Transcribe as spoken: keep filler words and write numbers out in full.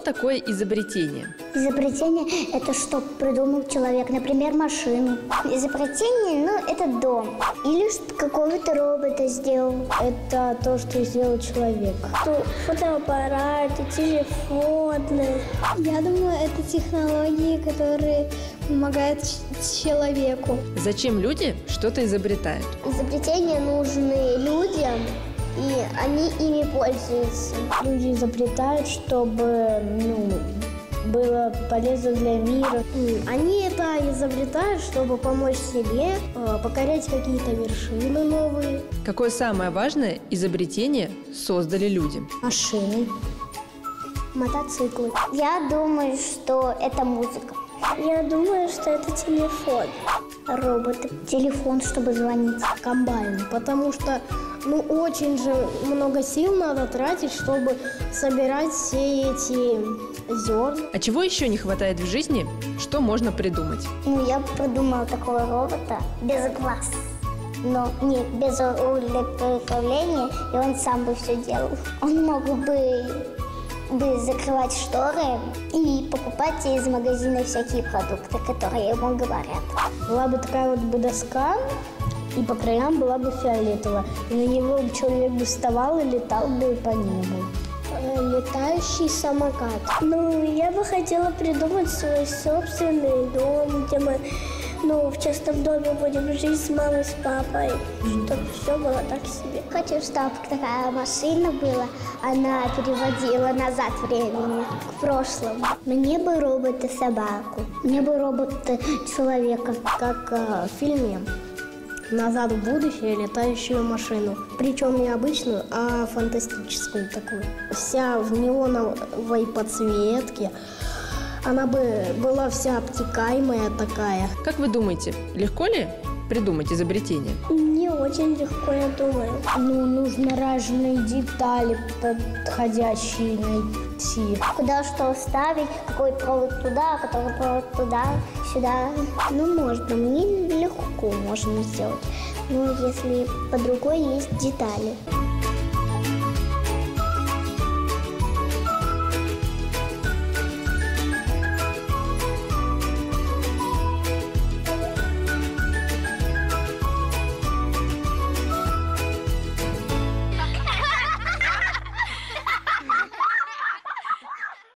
такое изобретение? Изобретение – это что придумал человек, например, машину. Изобретение, ну, это дом. Или какого-то робота сделал. Это то, что сделал человек. Фотоаппараты, телефоны. Я думаю, это технологии, которые помогают человеку. Зачем люди что-то изобретают? Изобретения нужны людям, и они ими пользуются. Люди изобретают, чтобы, ну, было полезно для мира. Они это изобретают, чтобы помочь себе, покорять какие-то вершины новые. Какое самое важное изобретение создали люди? Машины. Мотоциклы. Я думаю, что это музыка. Я думаю, что это телефон. Роботы. Телефон, чтобы звонить. Комбайн. Потому что, ну, очень же много сил надо тратить, чтобы собирать все эти зерна. А чего еще не хватает в жизни? Что можно придумать? Ну, я придумала такого робота без глаз. Но не без управления, и он сам бы все делал. Он мог бы, бы закрывать шторы и покупать из магазина всякие продукты, которые ему говорят. Была бы такая вот бы доска, и по краям была бы фиолетовая. И на него человек бы вставал и летал бы по небу. Летающий самокат. Ну, я бы хотела придумать свой собственный дом, где мы, ну, в частном доме будем жить с мамой, с папой, чтобы все было так себе. Хочу, чтобы такая машина была, она переводила назад времени, к прошлому. Мне бы робота-собаку, мне бы робота-человека. Как э, в фильме «Назад в будущее» летающую машину. Причем не обычную, а фантастическую такую. Вся в неоновой подсветке. Она бы была вся обтекаемая такая. Как вы думаете, легко ли придумать изобретение? Не очень легко, я думаю. Ну, нужно разные детали подходящие найти. Куда что вставить, какой провод туда, какой провод туда, сюда. Ну, можно, мне легко можно сделать. Но если под рукой есть детали.